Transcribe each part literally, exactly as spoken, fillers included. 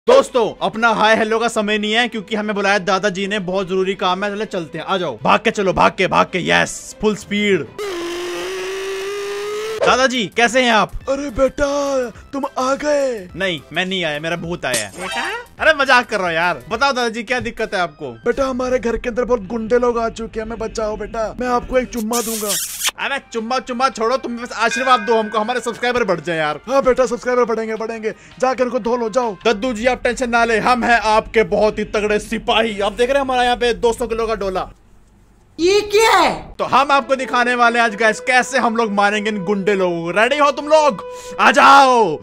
दोस्तों अपना hi hello का समय नहीं है क्योंकि हमें बुलाया दादाजी ने, बहुत जरूरी काम है। चलो चलते हैं, आ जाओ, भाग के चलो, भाग के भाग के यस फुल स्पीड। दादाजी कैसे हैं आप? अरे बेटा तुम आ गए। नहीं मैं नहीं आया, मेरा भूत आया है। बेटा अरे मजाक कर रहा हूँ यार। बताओ दादाजी क्या दिक्कत है आपको? बेटा हमारे घर के अंदर बहुत गुंडे लोग आ चुके हैं, हमें बचाओ बेटा। मैं आपको एक चुम्मा दूंगा। अरे चुम्मा चुम्मा छोड़ो, तुम बस आशीर्वाद दो हमको, हमारे सब्सक्राइबर बढ़ जाए यार। हाँ बेटा सब्सक्राइबर बढ़ेंगे बढ़ेंगे, जाकर उनको धो लो जाओ। दद्दू जी आप टेंशन ना ले, हम हैं आपके बहुत ही तगड़े सिपाही। आप देख रहे हैं हमारा यहाँ पे दो सौ किलो का डोला। ये क्या है? तो हम आपको दिखाने वाले हैं आज गाइस कैसे हम लोग मारेंगे इन गुंडे लोगों को। रेडी हो तुम लोग? आ जाओ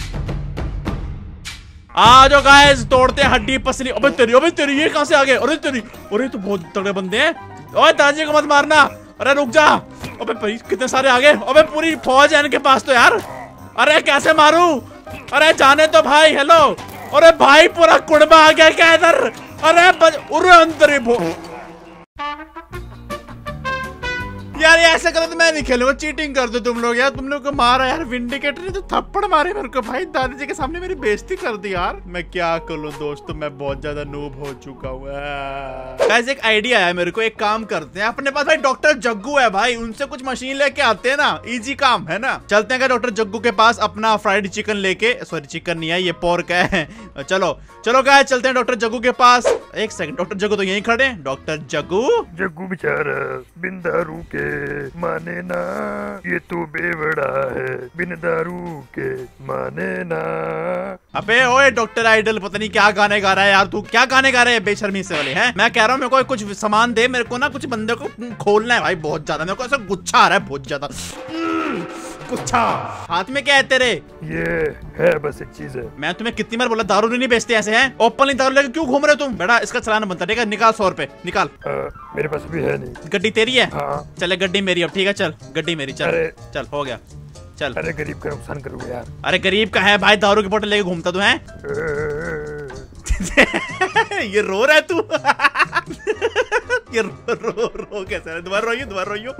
आ जाओ गाइस, तोड़ते हैं हड्डी पसली। अबे तेरी अबे तेरी ये कहां से आ गए? अरे तेरी अरे तो बहुत तगड़े बंदे हैं। ओए दादाजी को मत मारना। अरे रुक जा। अबे भाई कितने सारे आ गए। अबे पूरी फौज है इनके पास तो यार। अरे कैसे मारूं? अरे जाने तो भाई। हेलो अरे भाई पूरा कुड़बा आ गया क्या इधर? अरे अरे अंदर ही यार ये ऐसे करो तो मैं नहीं खेलूंगा, चीटिंग कर दो तुम लोग यार। तुम लोग को मारा यार, विंडिकेटर ने तो थप्पड़ मारे मेरे को भाई। दादाजी के सामने मेरी बेइज्जती कर दी यार। मैं क्या करूं दोस्तों, मैं बहुत ज्यादा नूब हो चुका हूँ। गाइस एक आइडिया है मेरे को, एक काम करते हैं। अपने पास भाई डॉक्टर जग्गू है भाई, उनसे कुछ मशीन लेके आते हैं ना, इजी काम है ना। चलते हैं डॉक्टर जग्गू के पास अपना फ्राइड चिकन लेके। सॉरी चिकन नहीं है ये पोर्क है। चलो चलो गाइस चलते हैं डॉक्टर जग्गू के पास। एक सेकंड, डॉक्टर जग्गू तो यहीं खड़े हैं। डॉक्टर जग्गू जग्गू बेचारा बिन दारू के माने ना, ये तो बेवड़ा है बिन दारू के माने ना। अबे ओए डॉक्टर आइडल पता नहीं क्या गाने गा रहा है यार तू। क्या गाने गा रहे हैं बेशर्मी से वाले हैं? मैं कह रहा हूँ मेरे को कुछ सामान दे, मेरे को ना कुछ बंदे को खोलना है भाई बहुत ज्यादा। मेरे को ऐसा गुच्छा आ रहा है बहुत ज्यादा गुच्छा। हाथ में क्या है तेरे? ये है बस एक चीज है। मैं तुम्हें कितनी बार बोला दारू नहीं बेचते ऐसे हैं? ओपनली दारू लेके क्यों घूम रहे हो तुम? बेटा इसका चलाना बनता है, ठीक है? निकाल सौ रुपए निकाल। आ, मेरे पास भी है नहीं। गड्डी तेरी है? हाँ। चले गड्डी मेरी अब, ठीक है चल गड्डी मेरी चल। चल हो गया चल। अरे गरीब का नुकसान करोगे यार। अरे गरीब का है भाई, दारू की बोतल लेके घूमता तू है। ये रो रहा है तू? ये रो रो रो कैसे? दोबारा रोइयो दोबारा रोइयो।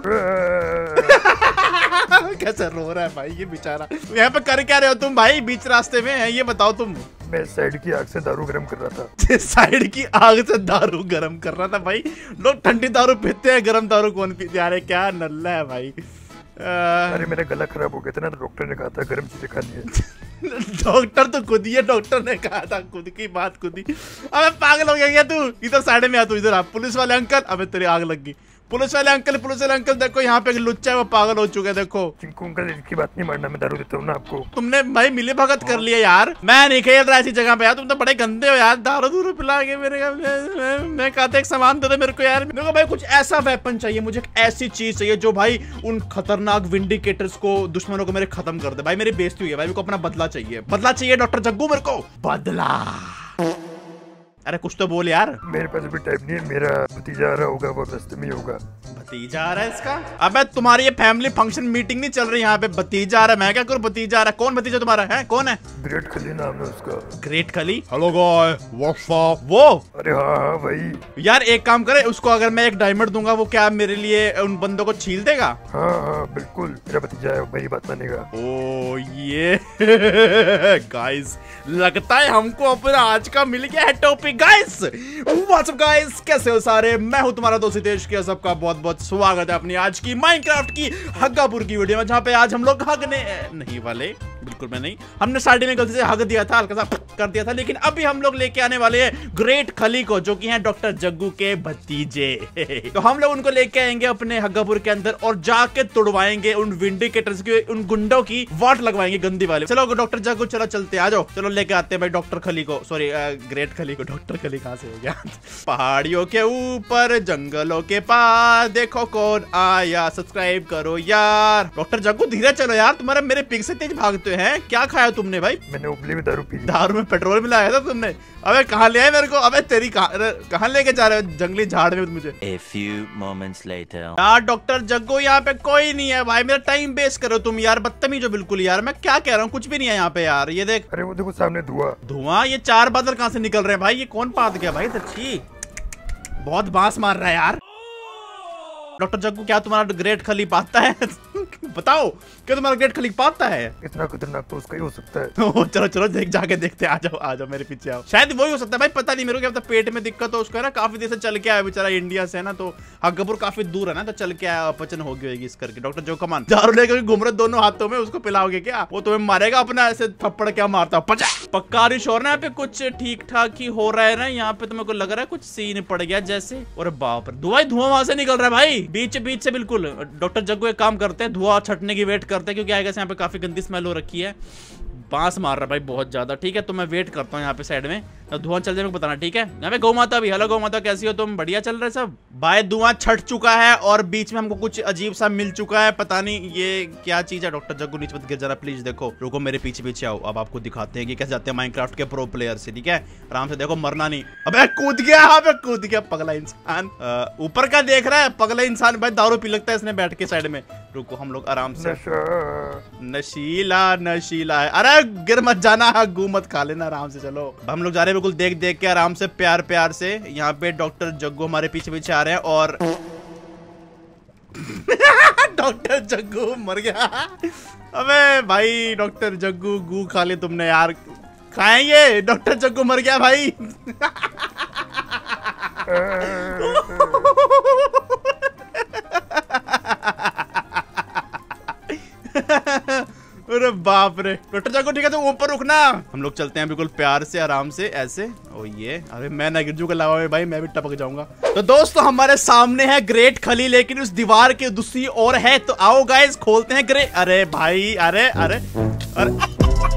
कैसे रो रहा है भाई ये बेचारा? यहाँ पे कर क्या रहे हो तुम भाई बीच रास्ते में? है ये बताओ तुम। मैं साइड की आग से दारू गरम कर रहा था। साइड की आग से दारू गरम कर रहा था भाई? लोग ठंडी दारू पीते हैं, गरम दारू कौन पीते? अरे क्या नल्ला है भाई। अरे मेरा गला खराब हो गया था ना, डॉक्टर ने कहा था गर्म चीजें खानी है। डॉक्टर तो खुद ही है, डॉक्टर ने कहा था, खुद की बात खुद ही। अबे पागल हो गया क्या तू? इधर साइड में आ तू, इधर आ। पुलिस वाले अंकल, अबे तेरी आग लग गई। पुलिस वाले अंकल पुलिस वाले अंकल देखो यहाँ पे एक लुच्चा है, वो पागल हो चुके हैं देखो। चिंकू अंकल इसकी बात नहीं मानना, मैं दारू देता हूँ ना आपको। तुमने भाई मिली भगत कर लिया यार। मैं नहीं खेल रहा ऐसी जगह पे यार, तुम तो बड़े गंदे हो यार। दारू दूरू पिला के मेरे का मैं, मैं कहता एक सामान दे दे मेरे को यार। मेरे को भाई कुछ ऐसा वेपन चाहिए, मुझे एक ऐसी चीज चाहिए जो भाई उन खतरनाक विंडिकेटर्स को, दुश्मनों को मेरे खत्म कर दे। भाई मेरी बेइज्जती हुई है भाई, मेरे को अपना बदला चाहिए। बदला चाहिए डॉक्टर जग्गू मेरे को, बदला। अरे कुछ तो बोल यार। मेरे पास भी टाइम नहीं है, मेरा भतीजा आ रहा होगा, वो रास्ते में ही होगा। भतीजा आ रहा है इसका? अबे तुम्हारी ये फैमिली फंक्शन मीटिंग नहीं चल रही यहाँ पे? भतीजा आ रहा है, मैं क्या करूँ? भतीजा आ रहा है। कौन भतीजा तुम्हारा है? कौन है? ग्रेट खली नाम है उसका। Great Khali? Hello guy what's up? वो? अरे हाँ हाँ वही यार एक काम करे, उसको अगर मैं एक डायमंड दूंगा वो क्या मेरे लिए उन बंदों को छील देगा? हाँ हाँ बिल्कुल, मेरा भतीजा है, मेरी बात मानेगा। ओ ये गाइस लगता है हमको अपना आज का मिल गया है topic. Guys what's up guys, कैसे हो सारे? मैं हूं तुम्हारा दोस्त हितेश के, सबका बहुत बहुत स्वागत है अपनी आज की माइनक्राफ्ट की हग्गापुर की वीडियो में, जहां पे आज हम लोग हगने नहीं वाले, बिल्कुल मैं नहीं। हमने स्टार्टिंग में गलती से हग दिया था, हल्का सा कर दिया था, लेकिन अभी हम लोग लेके आने वाले हैं ग्रेट खली को, जो कि हैं डॉक्टर जग्गू के भतीजे। तो हम लोग उनको लेके आएंगे अपने हग्गापुर के अंदर और जाके तुड़वाएंगे उन विंडिकेटर्स की, उन गुंडों की वाट लगवाएंगे गंदी वाले। चलो डॉक्टर जग्गू चलो चलते, आ जाओ चलो लेके आते हैं भाई डॉक्टर खली को। सॉरी ग्रेट खली को, डॉक्टर खली कहां से हो गया? पहाड़ियों के ऊपर जंगलों के पास देखो कौन आया, सब्सक्राइब करो यार। डॉक्टर जग्गू धीरे चलो यार, तुम्हारे मेरे पिग से तेज भागते हैं। क्या खाया तुमने भाई? मैंने उबली में दारू पी ली। दारू में पेट्रोल मिलाया था तुमने? अबे कहाँ ले आए मेरे को? अबे तेरी कहाँ लेके जा रहे हो? जंगली झाड़ में मुझे। A few moments later. यार डॉक्टर जग्गू यहाँ पे कोई नहीं है भाई, मेरा टाइम वेस्ट करो तुम यार, बदतमीज हो बिल्कुल यार। मैं क्या कह रहा हूँ, कुछ भी नहीं है यहाँ पे यार। ये देख, अरे वो देखो सामने धुआं। धुआं? ये चार बादल कहाँ से निकल रहे हैं भाई? ये कौन पाद गया भाई? अच्छी बहुत बांस मार रहा है यार। डॉक्टर जग्गू क्या तुम्हारा ग्रेट खली पाता है? बताओ क्या तुम्हारा ग्रेट खली पाता है? इतना खतरनाक तो उसका ही हो सकता है। चलो चलो देख जाके देखते, आ जाओ आ जाओ मेरे पीछे आओ। शायद वही हो सकता है भाई, पता नहीं मेरे को क्या पता। पेट में दिक्कत हो उसका ना, काफी देर से चल के आया बेचारा इंडिया से ना, तो हग्गापुर काफी दूर है ना, तो चल के आया, अपचन हो गई होगी इस करके। डॉक्टर जो कमान दारू लेकर घूम रहे दोनों हाथों में, उसको पिलाओगे क्या? वो तुम्हें मारेगा अपना ऐसे थप्पड़ क्या मारता पचा। पक्का रिश्योर ना यहाँ पे कुछ ठीक ठाक ही हो रहा है ना? यहाँ पे तो मेरे को लग रहा है कुछ सीन पड़ गया जैसे। और बाप रे धुआं धुआं वहां से निकल रहा है भाई, बीच बीच से बिल्कुल। डॉक्टर जग्गू एक काम करते हैं, धुआं छटने की वेट करते हैं, क्योंकि आएगा यहाँ पे काफी गंदी स्मेल हो रखी है। बांस मार रहा है भाई बहुत ज्यादा। ठीक है तो मैं वेट करता हूँ यहाँ पे साइड में, तो धुआं चल जाए मेरे को बताना। ठीक है यहाँ पे गौ माता भी। हेलो गौ माता कैसी हो तुम? बढ़िया चल रहे सब भाई। धुआं छट चुका है और बीच में हमको कुछ अजीब सा मिल चुका है, पता नहीं ये क्या चीज है। डॉक्टर जग्गू नीचे मत गिर जरा प्लीज, देखो रुको मेरे पीछे पीछे आओ। अब आपको दिखाते हैं कि कैसे जाते हैं माइनक्राफ्ट के प्रो प्लेयर से। ठीक है आराम से देखो, मरना नहीं। अबे कूद गया, अबे कूद गया पगला इंसान। ऊपर का देख रहा है पगला इंसान भाई, दारू पी लगता है इसने बैठ के साइड में। रुको हम लोग आराम से। नशीला नशीला है, अरे गिर मत जाना, गू मत खा लेना, आराम से चलो। हम लोग जा रहे हैं बिल्कुल देख देख के, आराम से प्यार प्यार से। यहाँ पे डॉक्टर जग्गू हमारे पीछे पीछे आ रहे हैं और डॉक्टर जग्गू मर गया। अबे भाई डॉक्टर जग्गू गू खा ले तुमने यार, खाएंगे। डॉक्टर जग्गू मर गया भाई। अरे बाप रे डॉक्टर जग्गू ठीक है तो ऊपर रुकना। हम लोग चलते हैं बिल्कुल प्यार से आराम से ऐसे। ओ ये अरे मैं ना गिरजू के अलावा भाई मैं भी टपक जाऊंगा। तो दोस्तों हमारे सामने है ग्रेट खली, लेकिन उस दीवार के दूसरी ओर है। तो आओ गाइस खोलते हैं ग्रेट। अरे भाई अरे अरे अरे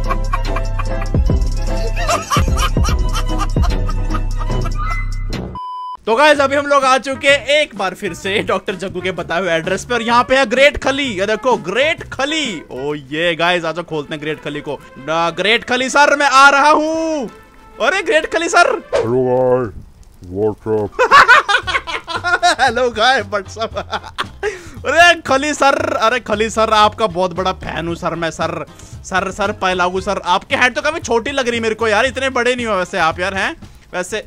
तो गाइस अभी हम लोग आ चुके हैं एक बार फिर से डॉक्टर जग्गू के बताए हुए एड्रेस पे, और यहाँ पे है ग्रेट खली। ये देखो ग्रेट खली। ओ ये गाइस आज खोलते हैं ग्रेट खली को। ग्रेट खली सर मैं आ रहा हूँ। अरे great Khali sir. Hello guys what's up. Hello guys what's up. अरे खली सर, अरे खली सर आपका बहुत बड़ा फैन हूँ सर मैं। सर सर सर पहलागू सर, आपकी हेड तो काफी छोटी लग रही मेरे को यार, इतने बड़े नहीं हो वैसे आप यार हैं वैसे।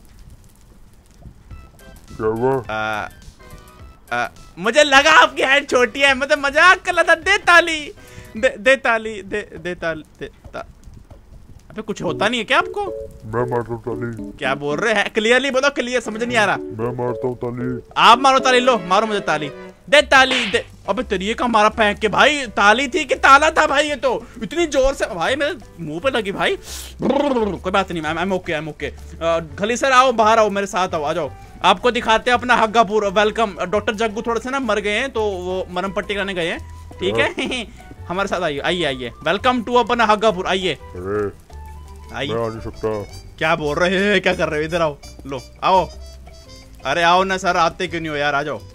आ, आ, मुझे लगा आपकी हाइट छोटी है, मतलब मजाक कर रहा था। दे ताली दे, दे ताली दे दे ताली दे ता... अबे कुछ होता नहीं है क्या आपको? मैं मारता हूँ ताली। क्या बोल रहे हैं? क्लियरली बोलो, क्लियर समझ नहीं आ रहा। मैं मारता हूँ ताली। आप मारो ताली, लो मारो मुझे ताली। दे ताली दे। अबे तेरी का मारा फेंक के भाई, ताली थी कि ताला था भाई? ये तो इतनी जोर से भाई मेरे मुंह पे लगी भाई। कोई बात नहीं, I am okay I am okay. Khali sir आओ बाहर आओ, मेरे साथ आओ, आ जाओ। आपको दिखाते हैं अपना हग्गापुर। वेलकम। डॉक्टर जग्गू थोड़े से ना मर गए हैं तो वो मरम पट्टी कराने गए हैं। ठीक है हमारे साथ आइए आइए आइए। वेलकम टू अपना हग्गापुर, आइए आइए। मैं आ नहीं सकता। क्या बोल रहे हैं, क्या कर रहे हो? इधर आओ, लो आओ। अरे आओ ना सर, आते क्यों नहीं हो यार, आ जाओ।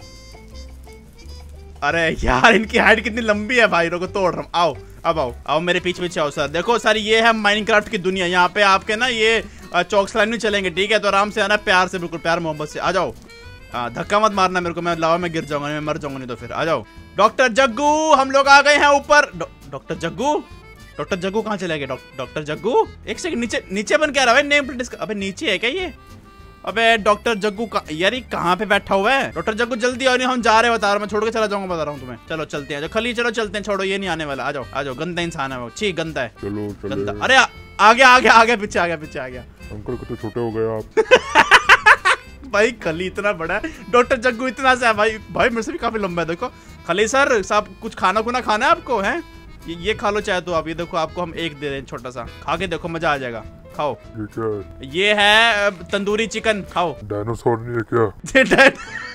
अरे यार इनकी हाइट कितनी लंबी है भाई, को तोड़ रहा हूँ। आओ अब आओ आओ मेरे पीछे पीछे आओ सर। देखो सर ये है माइनक्राफ्ट की दुनिया, यहाँ पे आपके ना ये चौक स्लाइड नहीं चलेंगे। ठीक है तो आराम से आना, प्यार से, बिल्कुल प्यार मोहब्बत से आ जाओ। हाँ धक्का मत मारना मेरे को, मैं लावा में गिर जाऊंगा, मैं मर जाऊंगा नहीं तो फिर। आ जाओ डॉक्टर जग्गू, हम लोग आ गए हैं ऊपर। डॉक्टर जग्गू, डॉक्टर जग्गू कहाँ चले गए? डॉक्टर जग्गू एक सेकंड, नीचे नीचे बन के आ रहा है नेम प्लेट। अबे नीचे है क्या ये? अबे डॉक्टर जग्गू का यार कहाँ पे बैठा हुआ है? डॉक्टर जग्गू जल्दी आओ, नहीं हम जा रहे हैं, बता रहा हूँ मैं, छोड़ के चला जाऊंगा, बता रहा हूँ तुम्हें। चलो चलते हैं, खली चलो चलते हैं, छोड़ो ये नहीं आने वाला। आ जाओ आ जाओ, गंदा इंसान है वो, छी गंदा है। चलो चलो। गंदा। अरे आ गया आ गया आ गया, पीछे आ गया पीछे आ गया। अंकल कितने छोटे हो गए आप। भाई खली इतना बड़ा है, डॉक्टर जग्गू इतना सा है भाई। भाई मेरे से भी काफी लंबा है। देखो खली सर साहब कुछ खाना खुना खाना है आपको? है ये, ये खा लो चाहे तो आप। ये देखो आपको हम एक दे रहे हैं छोटा सा, खा के देखो मजा आ जाएगा, खाओ। ये क्या है? ये है तंदूरी चिकन, खाओ। डायनासोर नहीं है क्या?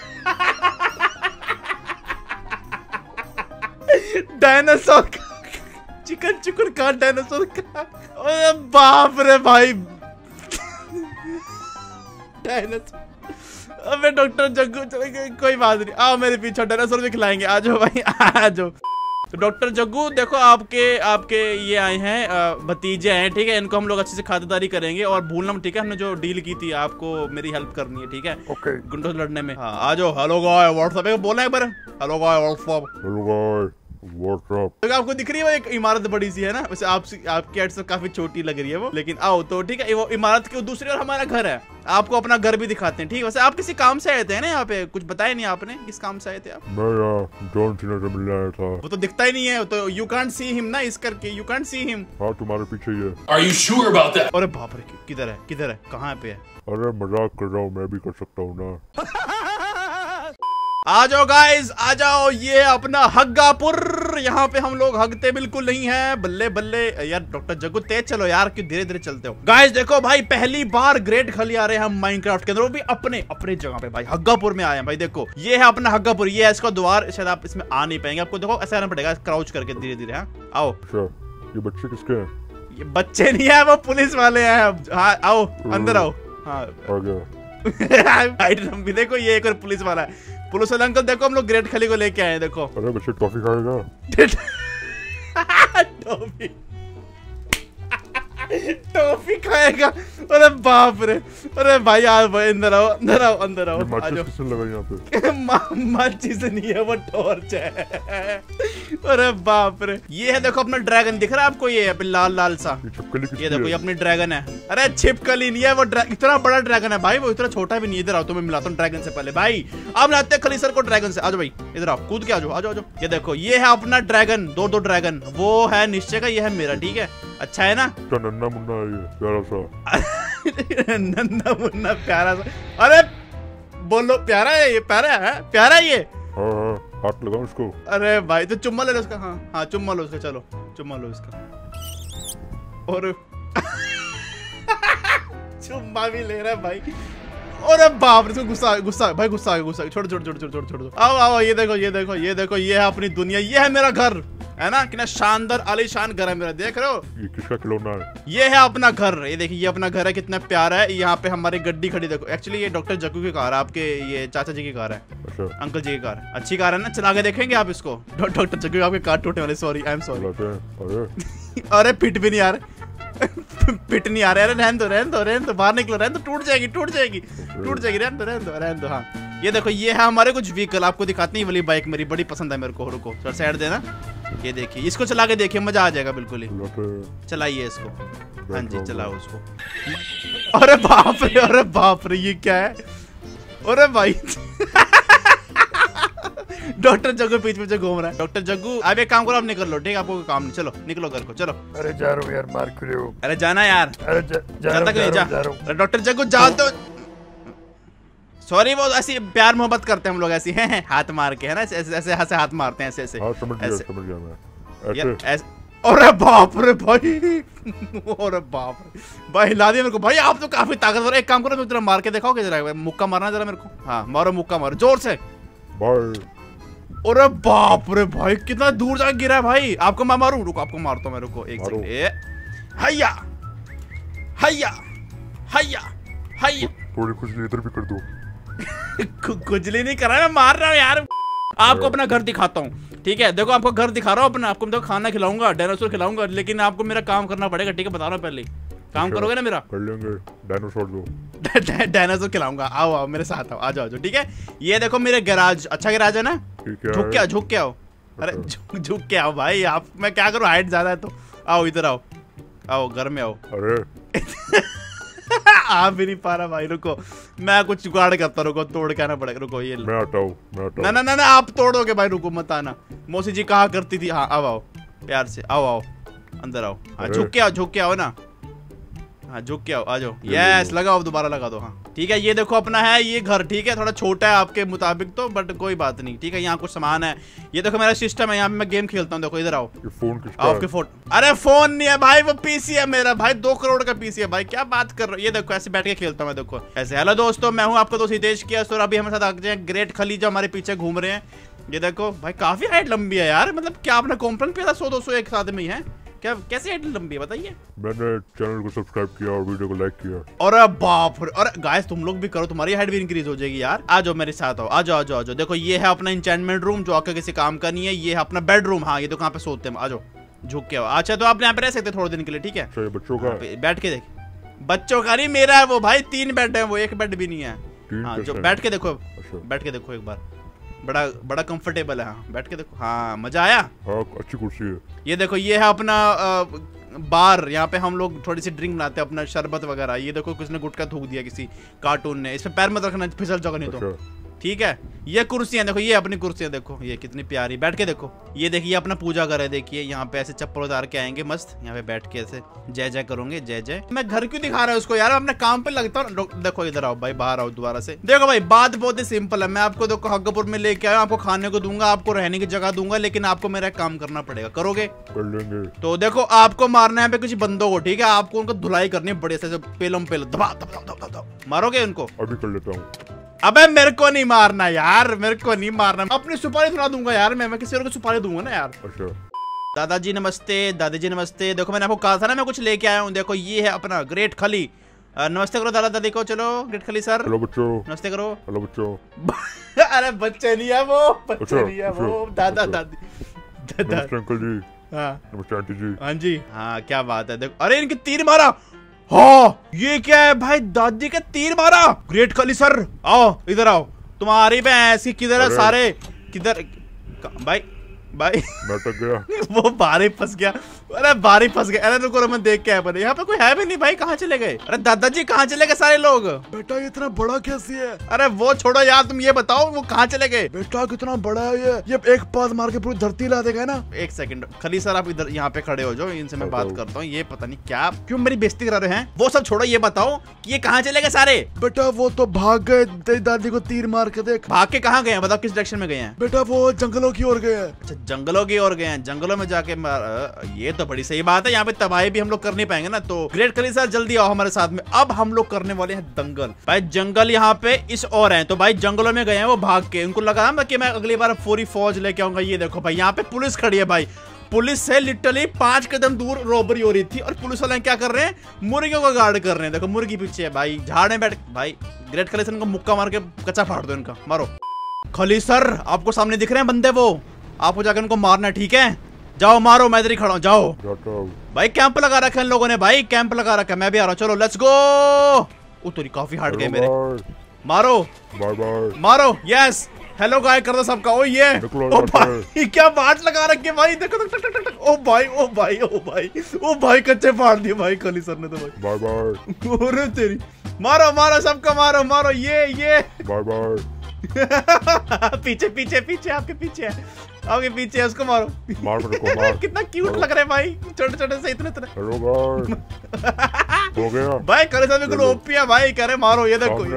डायनासोर का चिकन चिकन का डायनासोर का। अरे बाप रे भाई डायनासोर। अबे डॉक्टर जग्गू चले गए, कोई बात नहीं, आओ मेरे पीछे, डायनासोर भी खिलाएंगे। आ जाओ भाई आ जाओ। तो डॉक्टर जग्गू देखो आपके आपके ये आए हैं भतीजे हैं। ठीक है इनको हम लोग अच्छे से खातिरदारी करेंगे और भूलना मत। ठीक है हमने जो डील की थी आपको मेरी हेल्प करनी है। ठीक है ओके गुंडों से लड़ने में। हाँ आ जाओ। हेलो गाइस व्हाट्सअप पे बोलना एक बार। Hello guys what's up. Hello guys what's up. तो आपको दिख रही है वो एक इमारत बड़ी सी है ना, वैसे आप आपकी एड्स काफी छोटी लग रही है वो, लेकिन आओ तो ठीक है। वो इमारत की दूसरी और हमारा घर है, आपको अपना घर भी दिखाते हैं। ठीक है, वैसे आप किसी काम से आए थे ना यहाँ पे, कुछ बताया नहीं आपने, किस काम से आए थे आप? मैं यहाँ जॉन सीना से मिलने आया था। वो तो दिखता ही नहीं है, तो यू कांट सी हिम ना, इस करके यू कांट सी हिम। हाँ तुम्हारे पीछे ही है। Are you sure about that? अरे बाप रे, किधर है किधर है कहाँ पे है? अरे मजाक कर रहा हूँ, मैं भी कर सकता हूँ ना। आ जाओ गाइस, आ जाओ, ये अपना हग्गापुर। यहाँ पे हम लोग हगते बिल्कुल नहीं है। बल्ले बल्ले यार डॉक्टर जग्गू, तेज चलो यार, क्यों धीरे धीरे चलते हो? गाइस देखो भाई, पहली बार ग्रेट खली आ रहे हैं हम माइनक्राफ्ट के अंदर, वो भी अपने अपने जगह पे भाई, हग्गापुर में आए हैं भाई। देखो ये है अपना हग्गापुर, ये है इसका द्वार। शायद आप इसमें आ नहीं पाएंगे, आपको देखो ऐसा आना पड़ेगा क्राउच करके धीरे धीरे। हाँ आओ। अच्छा ये बच्चे किसके हैं? ये बच्चे नहीं है, वो पुलिस वाले हैं। हाँ आओ, अंदर आओ। हाँ आ गया। हाइट लंबी, देखो ये एक और पुलिस वाला है। पुलिस वाला अंकल देखो, हम लोग ग्रेट खली को लेके आए हैं, देखो। अरे बच्चे टॉफी खाएगा? टॉफी टॉफी खाएगा? अरे बाप रे, अरे भाई यार भाई, अंदर आओ अंदर आओ अंदर आओ। माचिस किसने लगाई यहाँ पे? माचिस नहीं है, वो टॉर्च है। अरे बाप रे, ये है देखो अपना ड्रैगन, दिख रहा है आपको? ये लाल लाल सा, ये छिपकली किसकी ये देखो, है? ये अपनी ड्रैगन है। अरे छिपकली नहीं है वो, इतना बड़ा ड्रैगन है भाई, वो इतना छोटा भी नहीं। इधर आओ, तो मैं मिलाता हूँ ड्रैगन से पहले भाई। आप मिलाते हैं खली सर को ड्रैगन से। आ जाओ भाई, इधर आओ, कूद के आ जाओ, आ जाओ, आ जाओ। ये देखो, ये है अपना ड्रैगन, दो दो ड्रैगन। वो है निश्चय का, ये है मेरा। ठीक है, अच्छा है ना? तो नन्ना मुन्ना है ये, प्यारा सा। नन्ना मुन्ना प्यारा सा? अरे बोलो, प्यारा है ये, प्यारा है, प्यारा है ये। हाँ हाँ, हाथ लगाओ उसको। अरे भाई तो चुम्मा ले लो उसका। हाँ हाँ चुम्मा लो उसका, चलो चुम्मा लो उसका। और चुम्मा भी ले रहा है भाई। अरे बाप रे, गुस्सा गुस्सा भाई, गुस्सा आ गया, गुस्सा। छोड़ छोड़ छोड़ छोड़ छोड़ छोड़ आओ आओ, ये देखो ये देखो ये देखो, ये है अपनी दुनिया, ये है मेरा घर, है ना? कितना शानदार आलीशान घर है मेरा, देख रहे हो? ये किसका खिलौना है? ये है अपना घर, ये देखिए, ये अपना घर है, कितना प्यारा है। यहाँ पे हमारी गड्डी खड़ी, देखो। एक्चुअली ये डॉक्टर जग्गू की कार है, आपके ये चाचा जी की कार है। अच्छा, अंकल जी की कार है, अच्छी कार है ना? चला के देखेंगे आप इसको? डॉक्टर जग्गू आपके कार टूटने वाले, सॉरी आई एम सॉरी। अरे अरे पिट भी नहीं आ रहा, पिट नहीं आ रहा है। रहने दो रहने दो रहने दो, बाहर निकलो, रहने दो, टूट जाएगी टूट जाएगी टूट जाएगी, रहने दो रहने दो रहने दो। हाँ ये देखो, ये है हमारे कुछ व्हीकल, आपको दिखाते हैं। वाली बाइक मेरी बड़ी पसंद है मेरे को, रुको सर साइड देना। ये देखिए, इसको चला के देखिए, मजा आ जाएगा बिल्कुल ही। चलाइए इसको, हाँ जी चलाओ उसको। अरे बाप रे, अरे बाप रे, ये क्या है? अरे भाई डॉक्टर जग्गू पीछे पीछे घूम रहा है। डॉक्टर जग्गू आप एक काम करो, आप निकल लो, ठीक है? आपको कोई काम नहीं, चलो निकलो घर को, चलो। अरे जा रहा हूँ यार, मार क्यों रहे हो? अरे जाना यार, अरे जा, जा जाता क्यों नहीं? जा, अरे डॉक्टर जग्गू जाल तो, सॉरी वो ऐसी प्यार मोहब्बत करते हैं हम लोग, ऐसी हैं हाथ मार के, है ना? ऐसे ऐसे ऐसे हाथ मारते हैं, ऐसे ऐसे। हाँ समझ गया समझ गया मैं, ऐसे। अरे बाप रे भाई, अरे बाप रे भाई, हिला दिया मेरे को भाई। आप तो काफी ताकतवर। एक काम करो, तुम जरा मार के दिखाओगे, जरा मुक्का मारना जरा मेरे को। हाँ मारो, मुक्का मारो जोर से। बाय। अरे बाप रे भाई, कितना दूर जाके गिरा है भाई। आपको मैं मारूं? रुको आपको मारता हूं, मेरे को एक सेकंड। ए हैया हैया हैया हैया, थोड़ी कुछ इधर भी कर दो। खुजली नहीं कर रहा, मैं मार रहा हूं यार। आपको अपना घर दिखाता हूँ, ठीक है? देखो आपको घर दिखा रहा हूँ अपना, आपको देखो खाना खिलाऊंगा, डायनासोर खिलाऊंगा, लेकिन आपको मेरा काम करना पड़ेगा, ठीक है? बता रहा हूँ पहले, काम करोगे ना मेरा? कर लेंगे, डायनासोर दो। डायनासोर खिलाऊंगा, आओ आओ मेरे साथ आओ, आ जाओ ठीक है? ये देखो मेरे गैराज, अच्छा गैराज है ना? झुक के आओ, झुक के आओ, अरे झुक के आओ भाई। आप मैं क्या करूँ, हाइट ज्यादा है तो। आओ इधर आओ, आओ घर में आओ। अरे आ भी नहीं पा रहा भाई, रुको मैं कुछ जुगाड़ करता, रुको तोड़ के आना पड़ेगा, रुको। ये मैं आता हूँ, मैं आता हूँ। ना ना ना आप तोड़ोगे भाई, रुको मत आना। मौसी जी कहा करती थी। हाँ अब आओ प्यार से, आओ आओ अंदर आओ। हाँ झुक के आओ, झुक के आओ ना। हाँ झुक के आओ, आ जाओ। यस लगाओ, दोबारा लगा दो। हाँ ठीक है, ये देखो अपना है ये घर, ठीक है? थोड़ा छोटा है आपके मुताबिक तो, बट कोई बात नहीं, ठीक है? यहाँ कुछ सामान है। ये देखो मेरा सिस्टम है, यहाँ पे मैं गेम खेलता हूँ। देखो इधर आओ। ये फोन किसका है? आपके फोन? अरे फोन नहीं है भाई, वो पीसी है मेरा भाई, दो करोड़ का पीसी है भाई, क्या बात कर रहे हो? ये देखो ऐसे बैठ के खेलता हूँ मैं, देखो ऐसे। हेलो दोस्तों, मैं हूँ आपका दोस्त हितेश किया, और अभी हमारे साथ आ गए ग्रेट खली, जो हमारे पीछे घूम रहे हैं। ये देखो भाई, काफी हाइट लंबी है यार, मतलब क्या आपने कॉम्प्लेन किया था सौ दो सौ एक साथ में ही है क्या? कैसे हाइट लंबी है बताइए? मैंने चैनल को सब्सक्राइब किया और वीडियो को लाइक किया। अरे बाप रे, अरे गाइस तुम लोग भी करो, तुम्हारी हाइट भी इंक्रीज हो जाएगी यार। आ जाओ मेरे साथ आओ, आ जाओ आ जाओ आ जाओ। देखो ये है अपना एन्चेंटमेंट रूम, जो आपका किसी काम का नहीं है। ये है अपना बेडरूम। हाँ ये तो कहाँ पे सोते हैं, आ जाओ झुक के आओ। अच्छा तो आप यहाँ पे रह सकते थोड़े दिन के लिए, ठीक है? अच्छा, ये बच्चों का बैठ के देख, बच्चों का नहीं मेरा है वो भाई, तीन बेड है वो, एक बेड भी नहीं है। तीन हाँ जो कैसे? बैठ के देखो, अच्छा। बैठ के देखो एक बार, बड़ा बड़ा कंफर्टेबल है। हाँ बैठ के देखो। हाँ मजा आया। हाँ अच्छी कुर्सी है। ये देखो ये है अपना आ, बार। यहाँ पे हम लोग थोड़ी सी ड्रिंक बनाते हैं, अपना शरबत वगैरह। ये देखो किसने गुटखा थूक दिया किसी कार्टून ने। इसमें पैर मत रखना, फिसल जाओगे नहीं तो। ठीक है ये कुर्सियां देखो, ये अपनी कुर्सियां देखो, ये कितनी प्यारी। बैठ के देखो। ये देखिए अपना पूजा घर है। देखिए यहाँ पे ऐसे चप्पल उतार के आएंगे मस्त, यहाँ पे बैठ के ऐसे जय जय करोगे। जय जय। मैं घर क्यों दिखा रहा हूँ उसको यार, अपने काम पे लगता हूँ। देखो इधर आओ भाई, बाहर आओ दोबारा से। देखो भाई बात बहुत ही सिंपल है। मैं आपको देखो हग्गापुर में लेके आया, आपको खाने को दूंगा, आपको रहने की जगह दूंगा, लेकिन आपको मेरा काम करना पड़ेगा। करोगे? कर लेंगे। तो देखो आपको मारना है पे कुछ बंदों को, ठीक है? आपको उनको धुलाई करनी है बड़े से, पेलम पेल दबा दबा दबा दबा। मारोगे उनको? अभी कर लेता हूँ। अबे मेरे को नहीं मारना यार, मेरे को नहीं मारना। अपनी सुपारी सुना दूंगा यार, मैं मैं किसी और को सुपारी दूंगा ना यार। अच्छा दादाजी नमस्ते, दादाजी नमस्ते। देखो मैंने आपको कहा था ना मैं कुछ लेके आया हूँ। देखो ये है अपना ग्रेट खली। नमस्ते करो दादा दादी को। चलो ग्रेट खली सर। हेलो बच्चों। नमस्ते करो। हेलो बच्चों। अरे बच्चे नहीं है वो, बच्चे अच्छा, नहीं है वो, अच्छा, दादा अच्छा। दादी। दादा नमस्ते अंकल जी। हाँ नमस्ते आंटी जी। हाँ जी हाँ क्या बात है। देखो अरे इनके तीर मारा। हाँ ये क्या है भाई, दादी के तीर मारा। ग्रेट खली सर आओ इधर आओ। तुम्हारी भैंस की किधर है सारे, किधर भाई भाई मैं टक गया। वो बारी फंस गया। अरे बारी फंस गया। अरे रुको मैं देख के आया पर यहाँ पे कोई है भी नहीं भाई, कहाँ चले गए? अरे दादाजी कहाँ चले गए सारे लोग? बेटा इतना बड़ा कैसी है? अरे वो छोड़ो यार, तुम ये बताओ वो कहाँ चले गए? बेटा कितना बड़ा है ये ये एक पाद मार के पूरी धरती ला देगा ना। एक सेकंड खली सर आप इधर यहाँ पे खड़े हो जाओ, इनसे मैं बात करता हूँ। ये पता नहीं क्या क्यों मेरी बेइज्जती करा रहे हैं। वो सब छोड़ो, ये बताओ कि ये कहाँ चले गए सारे? बेटा वो तो भाग गए, तेरी दादी को तीर मार के देख। भाग के कहाँ गए हैं बताओ, किस डायरेक्शन में गए हैं? बेटा वो जंगलों की ओर गए हैं। अच्छा जंगलों की ओर गए हैं, जंगलों में जाके मार। ये तो बड़ी सही बात है, यहाँ पे तबाही भी हम लोग कर नहीं पाएंगे ना। तो ग्रेट खली सर जल्दी आओ हमारे साथ में। अब हम लोग करने वाले हैं दंगल। भाई जंगल यहाँ पे इस ओर है, तो भाई जंगलों में गए हैं वो भाग के। उनको लगा ना कि मैं अगली बार पूरी फौज लेके आऊंगा। ये देखो भाई यहाँ पे पुलिस खड़ी है भाई। पुलिस से लिटरली पांच कदम दूर रॉबरी हो रही थी और पुलिस वाले क्या कर रहे हैं, मुर्गियों को गार्ड कर रहे हैं। देखो मुर्गी पीछे है भाई, झाड़ में बैठ। भाई ग्रेट खली सर इनको मुक्का मार के कच्चा फाड़ दो इनका, मारो। खली सर आपको सामने दिख रहे हैं बंदे, वो आपको जाकर उनको मारना है, ठीक है? जाओ मारो, मैं इधर ही खड़ा हूँ, जाओ। भाई कैंप लगा रखा है इन लोगों ने, भाई कैंप लगा रखा है। मैं भी आ रहा हूँ, चलो लेट्स गो। उतरी काफी हार्ड गए मेरे। मारो बाय बाय। मारो। यस हेलो गाय कर दो सबका। ओ ये ओ भाई क्या बाट लगा रखे भाई, देखो ओ भाई ओ भाई ओ भाई ओ भाई कच्चे फाड़ दिए भाई खली सर ने तो भाई। Bye bye. अरे तेरी मारो मारो सबका मारो मारो। ये ये बाय बाय। पीछे पीछे पीछे आपके पीछे है, आपके पीछे है, उसको मारो। मार को मार। कितना क्यूट लग रहा है भाई, छोटे छोटे से इतने इतने। हेलो गाइस हो गया भाई करे सब बिल्कुल ओपी है भाई, करे मारो। ये देखो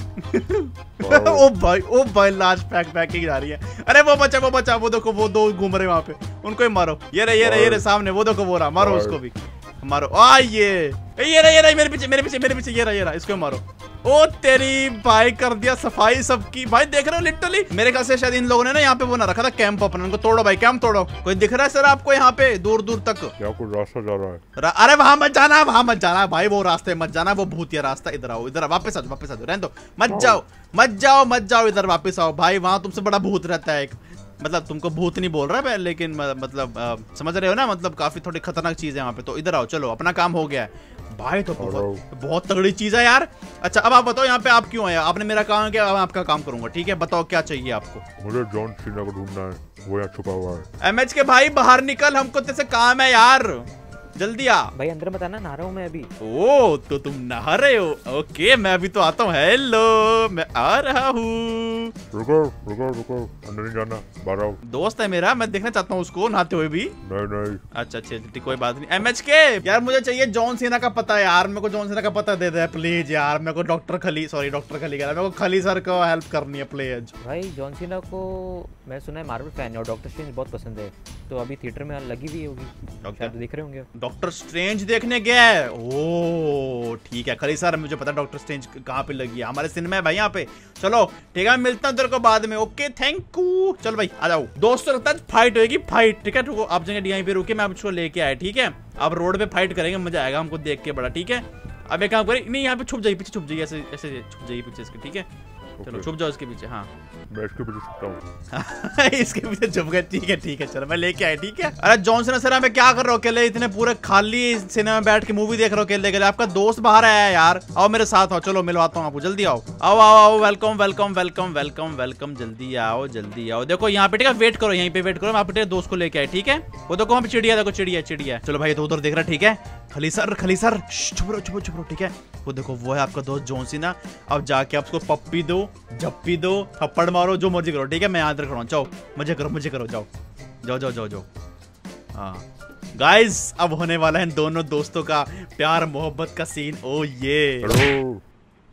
ओ भाई ओ भाई लास्ट पैक पैकिंग जा रही है। अरे वो बचा वो बचा, वो देखो वो दो घूम रहे वहां पे, उनको ही मारो। ये रहे ये रहे ये रहे सामने, वो देखो वो रहा, मारो उसको भी मारो। आ ये ये रहा ये रहा मेरे पीछे मेरे पीछे मेरे पीछे, ये रहा ये रहा, इसको मारो। ओ तेरी भाई कर दिया सफाई सबकी भाई, देख रहे हो लिटरली। मेरे ख्याल से शायद इन लोगों ने ना यहाँ पे वो ना रखा था कैंप अपना, उनको तोड़ो भाई, कैंप तोड़ो। कोई दिख रहा है सर आपको यहाँ पे दूर दूर तक? क्या कोई रास्ता जा रहा है? रा, अरे वहां मत जाना, वहां मत जाना भाई, वो रास्ते मत जाना, वो भूतिया रास्ता। इधर आओ, इधर वापस आ जाओ, वापस आ जाओ, रहने दो, मत जाओ मत जाओ मत जाओ, इधर वापस आओ भाई। वहां तुमसे बड़ा भूत रहता है एक, मतलब तुमको भूत नहीं बोल रहा है लेकिन मतलब आ, समझ रहे हो ना, मतलब काफी थोड़ी खतरनाक चीज है वहाँ पे। तो इधर आओ, चलो अपना काम हो गया है भाई। तो बहुत, बहुत तगड़ी चीज है यार। अच्छा अब आप बताओ यहाँ पे आप क्यों आए? आपने मेरा काम किया, अब मैं आपका काम करूंगा, ठीक है? बताओ क्या चाहिए आपको? मुझे जॉन सीना को ढूंढना है, वो यहाँ छुपा हुआ है। एमएच के भाई बाहर निकल, हमको तेरे से काम है यार, जल्दी आ भाई। अंदर मत आना, नहा रहा हूँ मैं अभी। ओ तो तुम नहा रहे हो? ओके मैं अभी तो आता हूँ। हेलो मैं आ रहा हूँ। रुको रुको रुको, अंदर नहीं जाना, बाहर आओ। दोस्त है मेरा, मैं देखना चाहता हूँ उसको नहाते हुए भी। नहीं नहीं। अच्छा अच्छा ठीक, कोई बात नहीं। एमएच के यार मुझे चाहिए जॉन सीना का पता है यार, मेरे को जॉन सीना का पता दे दे प्लीज यार। मेरे को डॉक्टर खली सॉरी डॉक्टर खली कह रहा, मेरे को खली सर को हेल्प करनी है प्लीज। भाई जॉन सीना को मैं सुना है मार्वल फैन है और डॉक्टर स्ट्रेंज बहुत पसंद है, तो अभी थिएटर में लगी हुई होगी, शायद देख रहे होंगे। डॉक्टर स्ट्रेंज देखने गया है? ओ ठीक है खली सर, मुझे पता डॉक्टर स्ट्रेंज कहाँ पे लगी है, हमारे सिनेमा है भाई यहाँ पे। चलो ठीक है मिलता हूँ तेरे को बाद में। Okay thank you. चल भाई आ जाओ। दोस्तों लगता है फाइट होगी, फाइट। ठीक है रुको, आप जगह डी पे रुके, मैं आपको लेके आया, ठीक है? आप रोड पे फाइट करेंगे, मजा आएगा हमको देख के बड़ा, ठीक है? अब एक काम करें, नहीं यहाँ पे छुप जाइए, पीछे छुप जाइए, ऐसे ऐसे छुप जाइए पीछे इसके, ठीक है? चलो छुप जाओ इसके पीछे। हाँ मैं इसके पीछे छुपता हूँ। इसके पीछे छुप गए, ठीक है ठीक है, चलो मैं लेके आया, ठीक है। अरे जॉन सीना सर मैं क्या कर रहे हो अकेले, इतने पूरे खाली सिनेमा में बैठ के मूवी देख रहे हो अकेले अकेले? आपका दोस्त बाहर आया है यार, आओ मेरे साथ आओ, चलो मिलवाता हूँ आपको, जल्दी आओ आओ आओ आओ, welcome welcome welcome welcome welcome, जल्दी आओ जल्दी आओ। देखो यहाँ पे ठीक है, वेट करो यहीं पे वेट करो, मैं आपके दोस्त को लेके आए, ठीक है। वो देखो वहाँ पे चिड़िया, देखो चिड़िया चिड़िया, चलो भाई तो उधर देख रहा, ठीक है। खली सर खली सर छुप रहो छुप रहो छुप रहो, ठीक है। वो देखो वो है आपका दोस्त जॉन सीना। अब जाके आप उसको पप्पी दो, जप्पी दो, थप्पड़ मारो, जो मर्जी करो, ठीक है। मैं याद रख रहा हूँ, जाओ मजे करो मजे करो, जाओ जाओ जाओ जाओ जाओ। हाँ गाइस अब होने वाला है इन दोनों दोस्तों का प्यार मोहब्बत का सीन। ओ ये हेलो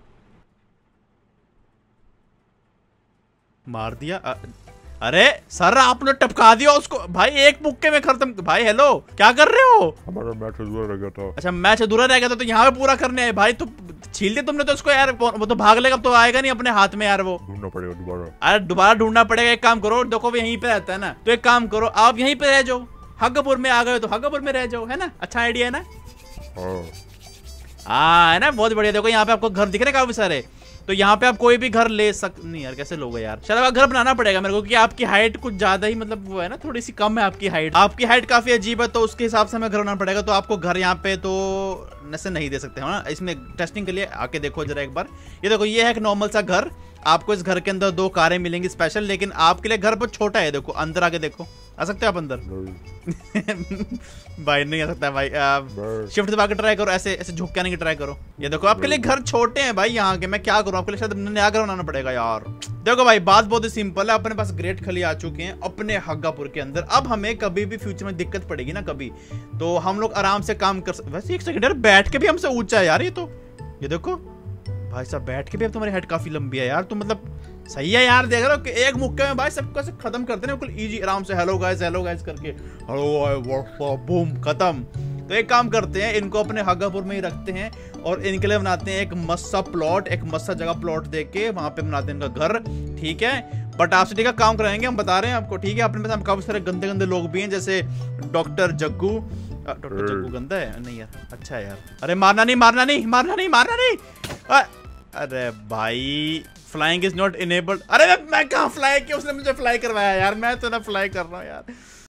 मार दिया। अ, अरे सर आपने टपका दिया उसको भाई, एक मुक्के में खत्म। भाई हेलो क्या कर रहे हो? हमारा मैच अधूरा रह गया था। अच्छा मैच अधूरा रह गया था तो यहाँ पे पूरा करने है भाई, तो छील दिया तुमने तो उसको यार, वो तो भाग लेगा तो आएगा नहीं अपने हाथ में यार, वो ढूंढना पड़ेगा दोबारा। अरे दोबारा ढूंढना पड़ेगा। एक काम करो, देखो वो यहीं पे रहता है ना, तो एक काम करो आप यहीं पे रह जाओ, हग्गापुर में आ गए तो हग्गापुर में रह जाओ, है ना? अच्छा आइडिया है ना? हाँ हाँ है ना, बहुत बढ़िया। देखो यहाँ पे आपको घर दिख रहे काफी सारे, तो यहाँ पे आप कोई भी घर ले सक नहीं यार कैसे लोगे यार, चलो आप घर बनाना पड़ेगा मेरे को, क्योंकि आपकी हाइट कुछ ज्यादा ही मतलब वो है ना, थोड़ी सी कम है आपकी हाइट, आपकी हाइट काफी अजीब है, तो उसके हिसाब से हमें घर बनाना पड़ेगा। तो आपको घर यहाँ पे तो ऐसे नहीं दे सकते हो ना, इसमें टेस्टिंग के लिए आके देखो जरा एक बार। ये देखो ये है एक नॉर्मल सा घर, आपको इस घर के अंदर दो कारें मिलेंगी स्पेशल, लेकिन आपके लिए घर बहुत छोटा है। देखो अंदर आके देखो, आ सकते हो आप अंदर? भाई नहीं आ सकता भाई, शिफ्ट दबा के ट्राई करो, ऐसे ऐसे झुक के आने की ट्राई करो। ये देखो आपके लिए घर छोटे हैं भाई यहाँ के, मैं क्या करूँ आपके लिए, शायद नया घर बनाना पड़ेगा यार। देखो भाई बात बहुत ही सिंपल है, अपने पास ग्रेट खली आ चुके हैं अपने हग्गापुर के अंदर। अब हमें कभी भी फ्यूचर में दिक्कत पड़ेगी ना कभी, तो हम लोग आराम से काम कर सकते। वैसे एक सेकंड यार, बैठ के भी हमसे ऊंचा है यार ये तो, ये देखो भाई साहब बैठ के भी अब तुम्हारी हेड काफी लंबी है यार, तो मतलब सही है यार। देख रहे हो कि एक मुक्के में भाई सबको ऐसे खत्म करते हैं बिल्कुल इजी आराम से, हेलो गाइस हेलो गाइस करके, हेलो बूम खत्म। तो एक काम करते हैं, इनको अपने हग्गापुर में ही रखते हैं और इनके लिए बनाते हैं एक मस्त सा प्लॉट, एक मस्त सा जगह प्लॉट देके वहां पे बनाते हैं इनका घर, ठीक है। बट आपसे ठीक है काम कराएंगे, हम बता रहे हैं आपको, ठीक है। अपने पास काफी सारे गंदे गंदे लोग भी हैं, जैसे डॉक्टर जग्गू। डॉक्टर जग्गू गंदा है नहीं यार, अच्छा है यार। अरे मारना नहीं मारना नहीं मारना नहीं मारना नहीं। अरे भाई फ्लाइंग इज नॉट इनेबल्ड। अरे मैं, मैं कहाँ फ्लाई किया, उसने मुझे फ्लाई करवाया यार, मैं तो ना फ्लाई कर रहा हूँ यार।